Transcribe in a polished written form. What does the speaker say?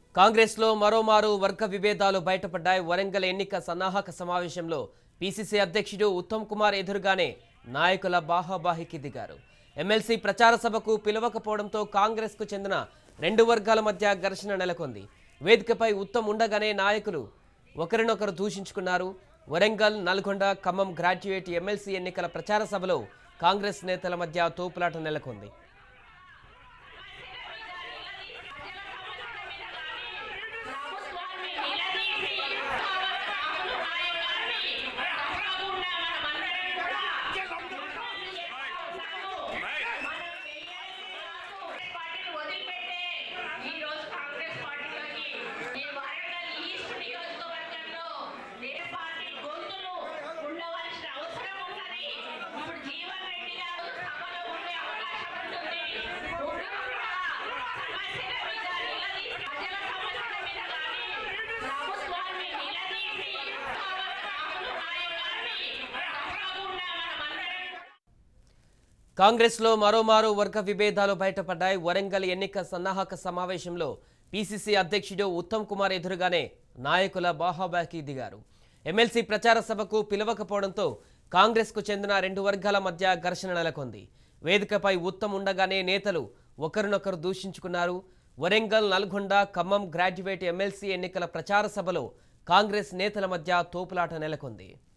కాంగ్రెస్ లో మరోమారు వర్గ విభేదాలు బయటపడ్డాయి. వరంగల్ ఎన్నిక సన్నాహక సమావేశంలో పీసీసీ అధ్యక్షుడు ఉత్తమ్ కుమార్ ఎదురుగానే నాయకుల బాహాబాహికి దిగారు. ఎమ్మెల్సీ ప్రచార సభకు పిలవకపోవడంతో కాంగ్రెస్ కు చెందిన రెండు వర్గాల మధ్య ఘర్షణ నెలకొంది. వేదికపై ఉత్తమ్ ఉండగానే నాయకులు ఒకరినొకరు దూషించుకున్నారు. వరంగల్, నల్గొండ, ఖమ్మం గ్రాడ్యుయేట్ ఎమ్మెల్సీ ఎన్నికల ప్రచార సభలో కాంగ్రెస్ నేతల మధ్య తోపులాట నెలకొంది. కాంగ్రెస్ లో మరోమారు వర్గ విభేదాలు బయటపడ్డాయి. వరంగల్ ఎన్నిక సన్నాహక సమావేశంలో పీసీసీ అధ్యక్షుడు ఉత్తమ్ కుమార్ ఎదురుగానే నాయకుల బాహాబాకి దిగారు. ఎమ్మెల్సీ ప్రచార సభకు పిలవకపోవడంతో కాంగ్రెస్ కు చెందిన రెండు వర్గాల మధ్య ఘర్షణ నెలకొంది. వేదికపై ఉత్తమ్ ఉండగానే నేతలు ఒకరినొకరు దూషించుకున్నారు. వరంగల్, నల్గొండ, ఖమ్మం గ్రాడ్యుయేట్ ఎమ్మెల్సీ ఎన్నికల ప్రచార సభలో కాంగ్రెస్ నేతల మధ్య తోపులాట నెలకొంది.